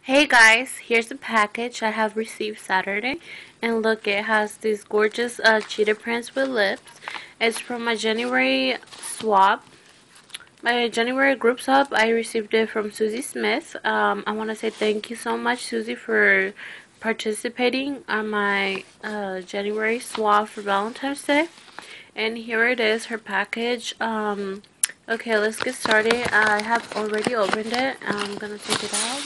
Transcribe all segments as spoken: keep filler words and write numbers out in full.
Hey guys, here's a package I have received Saturday, and look, it has these gorgeous uh, cheetah prints with lips. It's from my January swap, my January group swap. I received it from Susie Smith. Um, I want to say thank you so much, Susie, for participating on my uh, January swap for Valentine's Day. And here it is, her package. Um, okay, let's get started. I have already opened it. I'm gonna take it out.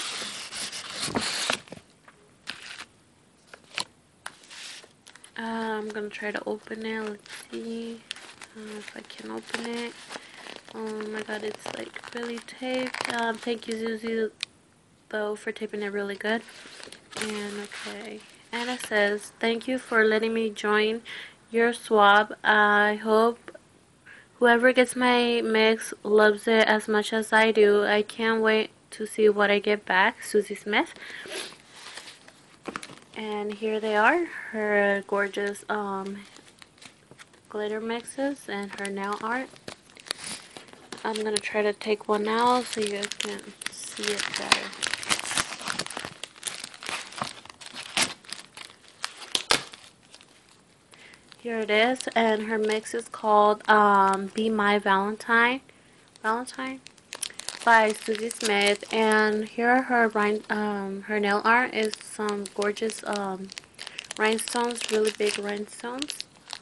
Uh, I'm gonna try to open it. Let's see uh, if I can open it. Oh my god, it's like really taped. Um, thank you, Susie, though, for taping it really good. And okay, and it says, "Thank you for letting me join your swap. I hope whoever gets my mix loves it as much as I do. I can't wait to see what I get back." Susie Smith. And here they are, her gorgeous um, glitter mixes and her nail art. I'm going to try to take one out so you guys can see it better. Here it is, and her mix is called um, Be My Valentine. Valentine? By Susie Smith. And here are her rhine, um, her nail art is some gorgeous um, rhinestones, really big rhinestones.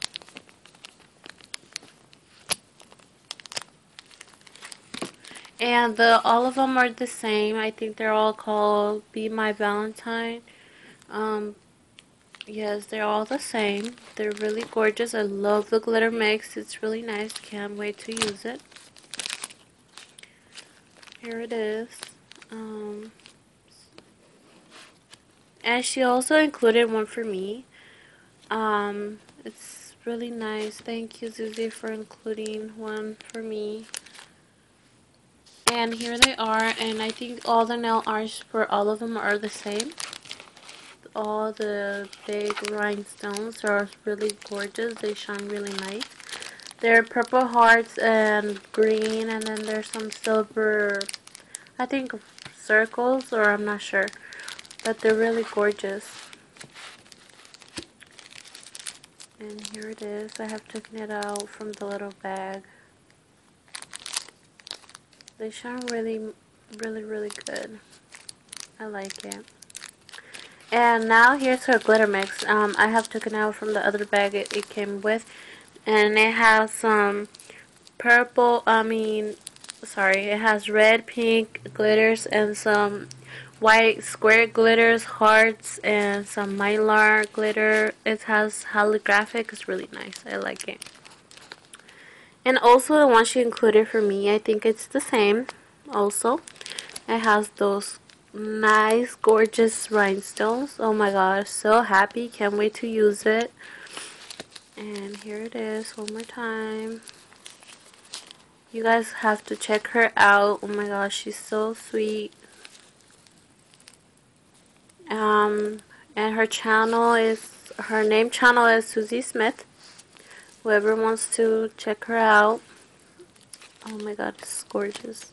And the all of them are the same. I think they're all called Be My Valentine. Um, yes, they're all the same. They're really gorgeous. I love the glitter mix. It's really nice. Can't wait to use it. Here it is. Um, and she also included one for me. Um, it's really nice. Thank you, Susie, for including one for me. And here they are, and I think all the nail arts for all of them are the same. All the big rhinestones are really gorgeous. They shine really nice. They're purple hearts and green, and then there's some silver, I think, circles, or I'm not sure. But they're really gorgeous. And here it is. I have taken it out from the little bag. They shine really, really, really good. I like it. And now here's her glitter mix. Um, I have taken out from the other bag it, it came with. And it has some purple, I mean, sorry, it has red, pink glitters and some white square glitters, hearts, and some mylar glitter. It has holographic. It's really nice. I like it. And also the one she included for me, I think it's the same also. It has those nice, gorgeous rhinestones. Oh my god, so happy. Can't wait to use it. And here it is one more time. You guys have to check her out. Oh my gosh, she's so sweet. Um, and her channel is, her name channel is Susie Smith. Whoever wants to check her out. Oh my god, it's gorgeous.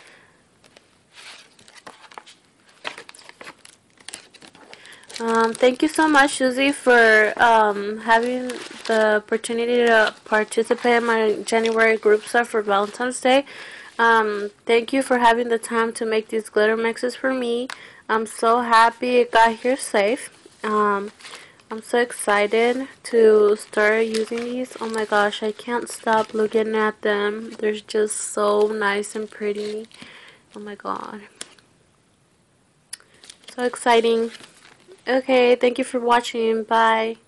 Um, thank you so much, Susie, for um, having the opportunity to participate in my January group stuff for Valentine's Day. Um, thank you for having the time to make these glitter mixes for me. I'm so happy it got here safe. Um, I'm so excited to start using these. Oh my gosh, I can't stop looking at them. They're just so nice and pretty. Oh my god. So exciting. Okay, thank you for watching. Bye.